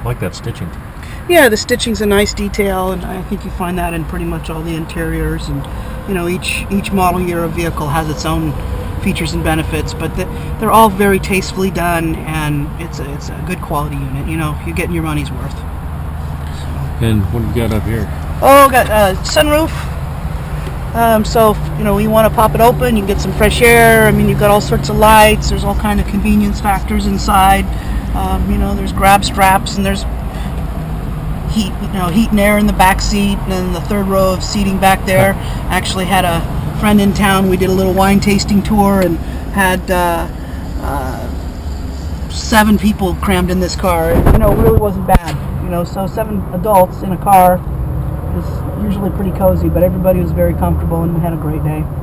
I like that stitching. Yeah, the stitching's a nice detail, and I think you find that in pretty much all the interiors. And you know, each model year of vehicle has its own features and benefits, but they're all very tastefully done, and it's a good quality unit. You know, you're getting your money's worth. And what do you got up here? Oh, got a sunroof. So you know, you want to pop it open, you can get some fresh air. I mean, you've got all sorts of lights. There's all kind of convenience factors inside. You know, there's grab straps, and there's heat and air in the back seat, and then the third row of seating back there. Actually had a friend in town. We did a little wine tasting tour and had 7 people crammed in this car. You know, it really wasn't bad. You know, so 7 adults in a car is usually pretty cozy, but everybody was very comfortable and we had a great day.